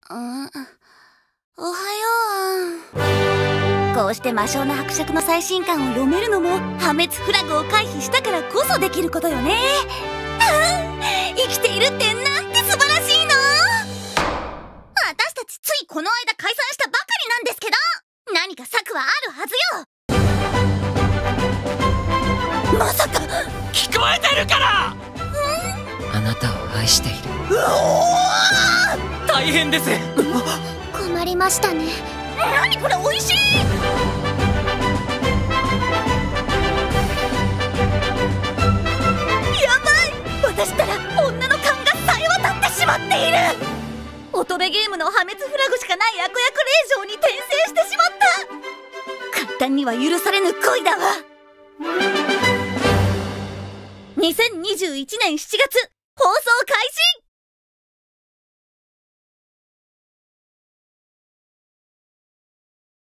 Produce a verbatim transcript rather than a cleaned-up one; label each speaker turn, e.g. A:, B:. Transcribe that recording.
A: ん、おはよう。こうして魔性の伯爵の最新刊を読めるのも破滅フラグを回避したからこそできることよね。生きているってなんて素晴らしいの。私たちついこの間解散したばかりなんですけど、何か策はあるはずよ。まさか
B: 聞こえてるから。
C: あなたを愛している。
A: うお
B: ー大変です。
A: 困りましたね。何これ、おいしい。やばい、私ったら女の勘がさえ渡ってしまっている。乙女ゲームの破滅フラグしかない悪役令嬢に転生してしまった。簡単には許されぬ恋だわ。にせんにじゅういちねんしちがつ放送開始。